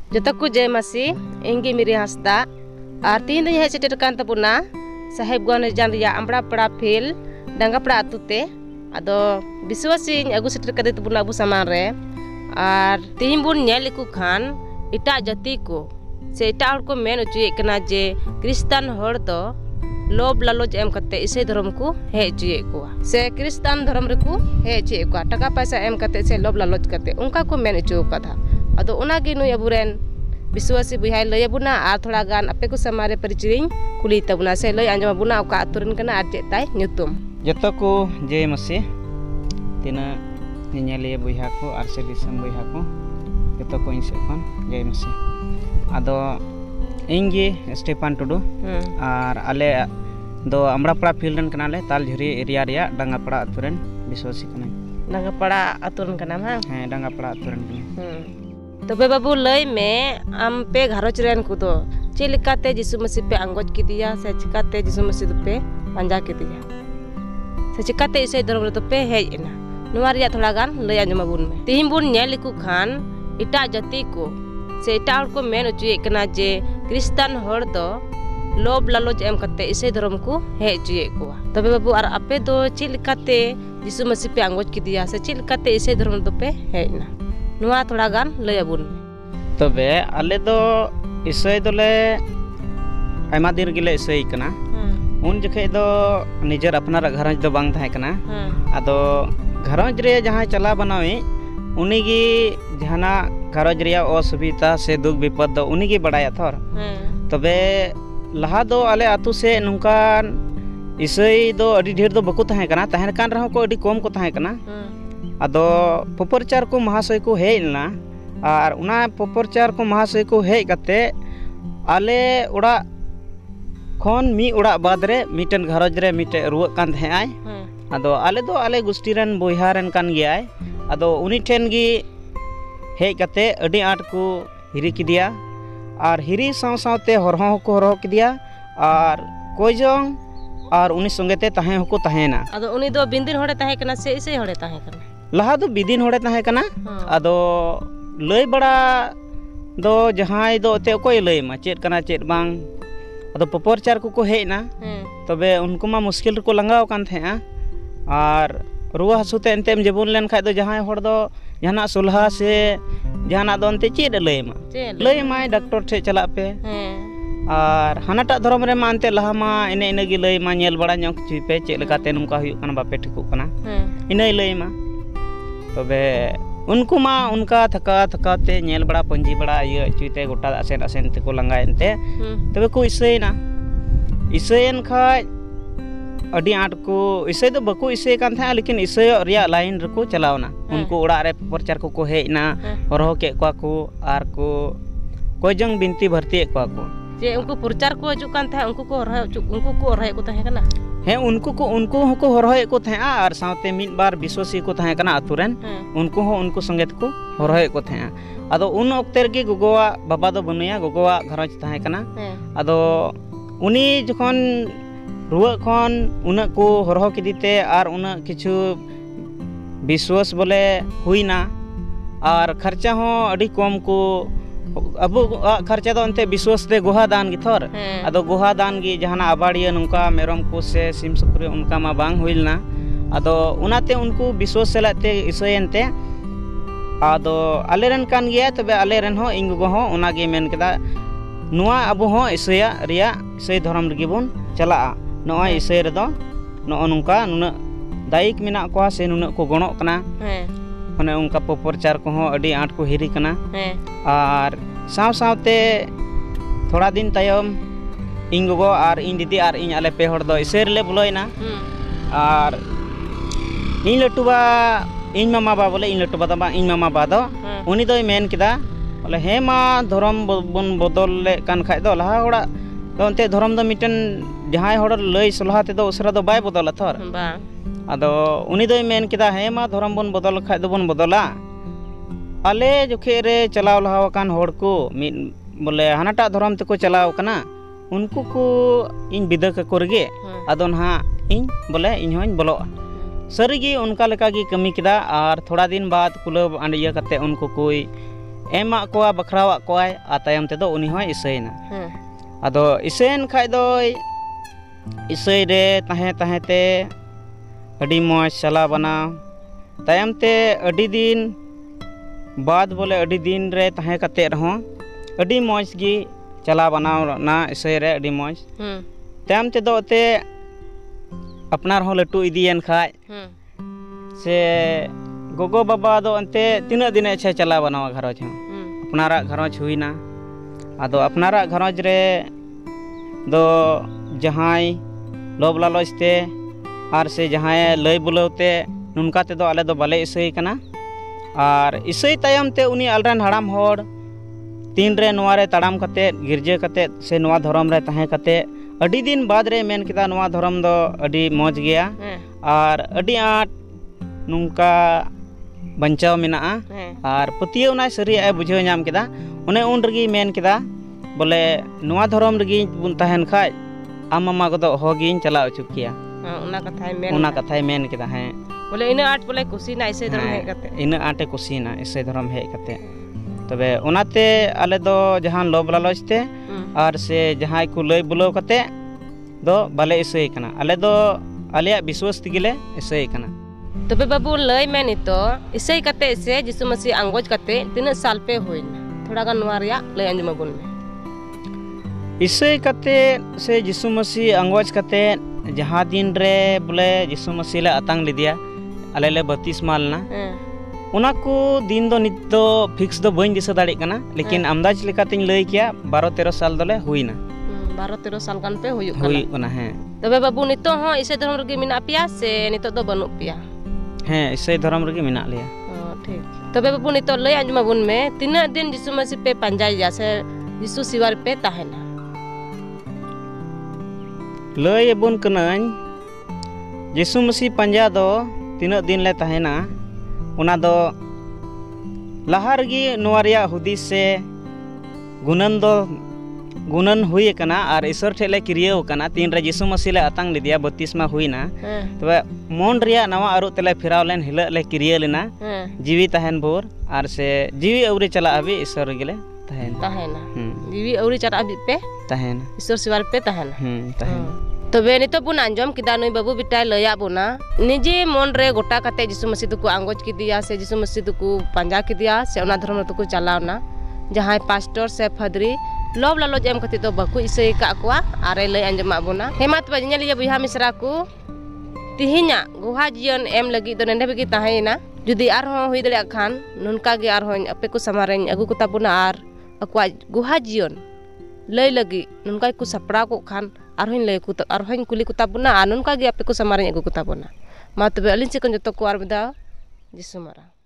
जतो को जय मसी इंगी मिरी हंसदा और तीन दिन हेज सेटर कान तबुना साहेबगंज जान रिया आमड़ा पड़ा फेल डांगा पड़ा अतुते अदो विश्वासिंग अगु सेटर कदे तबुना अबु सामान रे और तीन बुन नेल को खान इटा जाति को से इटा हर को मेन उचुए कना जे क्रिस्तान हर दो लोभ लालच एम कते इसे धर्म को हेजुए को से क्रिस्तान धर्म रे को हेजुए को टका पैसा एम कते से लोभ लालच कते उनका को मेन उचु कथा अदो उना गे नुय अबुरेन विश्वासी बुहाय लय बुना आ थोड़ा गान अपे को समारे परिचय कुली तबुना से लय आंजम बुना का अतुरन कना आ चेताय न्युतुम जतो को जय मसी तिना निनेलिए बुहा को आर से दिसम बुहा को जतो को इनसे खन जय मसी अदो इंगे स्टेफान टुडू और आले दो अमड़ापड़ा फील्डन कनाले तालझुरी एरिया रिया डांगापड़ा अतुरन विश्वासी कना डांगापड़ा अतुरन कना हां हां डांगापड़ा अतुरन तबे बाबू लय में आम पे घरोच रेन को दो चिलकाते यीशु मसीह पे अंगोज की दिया से चिकाते यीशु मसीह पे पंजा की दिया से चिकाते इसे धर्म रे तो पे हेज एना नुवा रिया थोड़ा गान लय आंजम बुन में तिहिम बुन नेल को खान इटा जाति को से इटा हर को मेन उचुए कना जे क्रिस्तान हर दो लोभ लालच एम कते इसे धर्म को हेजुए को तबे बाबू और आपे दो चिलकाते यीशु मसीह पे अंगोज की दिया से चिलकाते इसे धर्म तो पे हेजना नुआ थोड़ा गान लय बुन तबे आले दो इसय दोले आयमा दिन गिले इसय कना उन जखे दो निजर अपनार घरज दो बांग थाय कना आदो घरज रे जहां चला बनावे उनी गी जहाना घरज रिया असुविधा से दुख विपद दो उनी गी बड़ाया थोर तबे लहा दो आले आतु से नुकान इसय दो अडी ढेर दो बकु थाय कना तहन कान रहो को अडी कम को थाय कना आदो पपरचार को महाशय को हेजना और उना पपरचार को महाशय को हेज कते आले उड़ा खन मी उड़ा बाद रे मिटन घरज रे मिटे रुआ कान थाय आदो आले दो आले गुस्टी रन बोइहा रन कान गयाय आदो उनी ठेन गी हेज कते अडी आट को हिरी किदिया और हिरी साव सावते हरहो को हरहो किदिया और कोइजोंग और उनी संगेते ताहे हको ताहेना आदो उनी दो बिंदिन होड़े ताहे कना से इसे होड़े ताहे कना लहा दो बिदिन होड़े ताहे कना आदो लय बड़ा दो जहां दो ते कोई लय मा चेत कना चेत बांग आदो पपरचार को हेजना तबे उनको मा मुश्किल को लंगाव कान थेआ और रुआ हसुते एंतेम जेबुन लेन खाय दो जहां होड़ दो जहाना सुलहा से जहाना दो अंते चेत लय माय डॉक्टर ठे चला पे और हानाटा धर्म रे मा अंते लहा मा इने इने गी लय मा नेल बड़ा ᱧᱚᱜ ᱠᱤᱪᱷᱩ पे चेत लकाते नुका हुयु कना बापे ठिकु कना इने लय मा तबे उनको मा उनका थका थकाते नेल बड़ा पंजी बड़ा ये चुते गोटा असेन असेन ते को लंगायनते तबे को इसयना इसयन खाय अडी आट को इसय दो बको इसय कान था लेकिन इसय रिया लाइन रको चलावना उनको उड़ा रे प्रचार को हेजना हरहो के को आर को कोजंग बिनती भर्ती को जे उनको प्रचार को हजू कान था उनको को हरहे को ताहे कना हे उनको हको हरहे को था और सावते मिद बार विश्वासी को थाहे कना अतुरेन उनको हो उनको संगेत को हरहे को था आदो उन ओक्तेर गे गोगोवा बाबा दो बनुया गोगोवा घरज थाहे कना आदो उनी जखन रुआ खन उना को हरहो किदीते और उना किछु विश्वास बोले हुईना और खर्चा हो अडी कम को अब खर्चा दो अंते विश्वास दे गोहा दान गी थोर आदो गोहा दान गी जहाना आबाड़िया नुका मेरम को से सिम सुक्री उनका मा बांग हुइलना आदो उनाते उनको विश्वास सेलाते इसयनते आदो आलेरन कान गया तबे आलेरन हो इंगो हो उना गे मेन केदा नुआ अबो हो इसया रिया इसय धर्म रगी बुन चला नोय इसय रे दो नो नुका नुना दायिक मिना को से नुना को गणो कना माने उनका पप्रचार को हो अडी आट को हिरी कना और साव सावते थोड़ा दिन तायम इन गोगो और इन दीदी और इन आले पे हड़ दो इसेर ले बुलोयना और इन लटुबा इन मामा बा बोले इन लटुबा दबा इन मामा बा दो उनी दो मेन किदा बोले हे मा धर्म बन बदल ले कान खाय दो लहा होड़ा दो अंते धर्म दो मिटन जहां हड़ लय सलाह ते दो उसरा दो बाय बदल थर बा आदो उनी दो मेन किदा हे मा धर्म बन बदल खाय दो बन बदला आले जोखे रे चलाव लहाव कान होड़ को बोले हानाटा धर्म ते को चलाव कना उनको को इन बिदा का कोरगे आदो ना इन बोले इन होइन बोलो सरीगी उनका लेका की कमी किदा और थोड़ा दिन बाद कुलब आंडिया करते उनको कोई एमा कोआ बखरावा कोआय आ तायम तेदो उनी होय इसेना आदो इसेन खाय दो इसे रे ताहे ते अडी मौज चला बना तायम ते अडी दिन बाद बोले अडी दिन रे ताहे कते रहो अडी मौज गी चला बनाव ना इसे रे अडी मौज तायम ते दो ते अपना रहो लटू इदियन खाय से गोगो बाबा दो अंते तीना दिन अच्छा चला बनावा घरोज अपनारा घरोज हुईना आदो अपनारा घरोज रे दो जहाई लोभ लालचते और से जहां लय बुलावते नुनका ते दो आले दो बाले इसई कना और इसई तायम ते उनी अलरन हड़ाम होड़ तीन रे नोआ रे तड़ाम कते गिरजे कते से नोआ धर्म रे ताहे कते अडी दिन बाद रे मेन किदा नोआ धर्म दो अडी मौज गया और अडी आट नुनका बंचाव मिना और पतियो ना सरी ए बुझे नाम किदा उने उन रगी मेन किदा बोले नोआ धर्म रगी बुन ताहेन खाय आम मामा को दो होगिन चला चुकिया उना कथाय मेन किदा है बोले इना आट बोले कुसी ना इसे धर्म हे कते इना आटे कुसी ना इसे धर्म हे कते तबे उनाते आले दो जहां लोभ लालचते और से जहां को लय बुलो कते दो बाले इसे कना आले दो आलिया विश्वास तिगिले इसे कना तबे बाबू लय में नितो इसे कते से जिसु मसीह अंगोज कते तीन साल पे होइना थोड़ा गान नोआ रिया लय अंजमा बोल में इसे कते से जिसु मसीह अंगोज कते जहाँ दिन रे बोले जिसु मसीह ले अतंग लिदिया आले ले 32 मालना उना को दिन दो नित दो फिक्स दो बइन दिसा दाड़ी कना लेकिन अंदाज लेकातिन लय किया 12-13 साल दोले हुईना 12-13 साल गान पे हुई कना है तबे बाबू नितो हो इसे धर्म रगे मिना पिया से नितो दो बनु पिया है इसे धर्म रगे मिना लिया ठीक तबे बाबू नितो लय अंजमा बुन में तीना दिन जिसु मसीह पे पंजाई जैसे जिसु सिवार पे ताहेना लय बुन कनाñ जिसु मसीह पंजा दो तीना दिन ले ताहेना उना दो लहार गी नोरिया हुदिस से गुणन हुई कना और ईश्वर ठेले क्रिया कना तीन रे जिसु मसीह ले अतंग लिदिया 32 मा हुईना तबे मन रिया नवा आरु तेले फिराव लेन हिला ले क्रिया लेना जीवी ताहेन बोर और से जीवी औरी चला अभी ईश्वर गिले ताहेना जीवी औरी चला अभी पे ताहेना ईश्वर सिवार पे ताहेना तबे नितो बुन आंजम किदा नई बाबू बिटाय लया बुना निजे मन रे गोटा कते जिसु मसीह को आंगोज किदिया से जिसु मसीह को पंजा किदिया से ओना धर्म तो को चलावना जहां पास्टर से फदरी लोभ लालच एम कते तो बाकू इसे का कोआ आरे लय आंजमा बुना हेमत बजने लिया बुहा मिश्रा को तिहिना गुहा जीवन एम लगी तो नंदे बगी ताहेना जुदी आर हो हुई दले खान नुनका गे आर हो अपे को समारेन अगु को ताबुना आर अक्वा गुहा जीवन लय लगी नुनका को सपड़ा को खान आरहन लय को आरहन कुली को ताबुना नुनका गे अपे को समारेन अगु को ताबुना मा तबे अलिन से को जतो को आर बदा जिसु मारा।